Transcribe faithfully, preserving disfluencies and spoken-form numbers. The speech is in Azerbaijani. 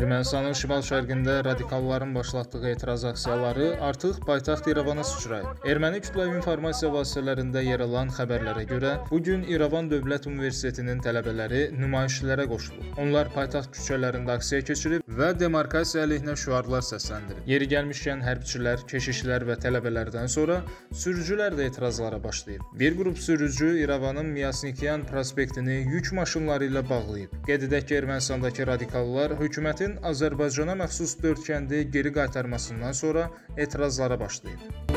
Ermənistanın şimal-şərqində radikalların başlatdığı etiraz aksiyaları artıq paytaxt İrəvana sıçrayıb. Erməni kütləvi informasiya vasitələrində yer alan xəbərlərə görə, bugün İrəvan Dövlət Universitetinin tələbələri nümayişlərə qoşulub. Onlar paytaxt küçələrində aksiya keçirib və demarkasiya əleyhinə şüarlar səsləndirib. Yeri gəlmişkən hərbçilər, keşişlər və tələbələrdən sonra sürücülər də etirazlara başlayıb. Bir qrup sürücü İrəvanın Myasnikyan prospektini yük maşınları ilə bağlayıb. Qeyd edək ki, Ermənistandakı radikallar hökumətin Azərbaycana məxsus dörd kəndi geri qaytarmasından sonra etirazlara başlayıb.